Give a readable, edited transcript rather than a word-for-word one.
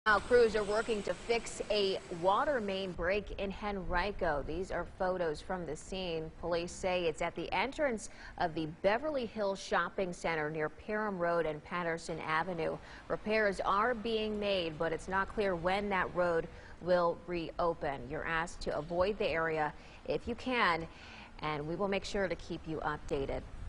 Now, crews are working to fix a water main break in Henrico. These are photos from the scene. Police say it's at the entrance of the Beverly Hills Shopping Center near Parham Road and Patterson Avenue. Repairs are being made, but it's not clear when that road will reopen. You're asked to avoid the area if you can, and we will make sure to keep you updated.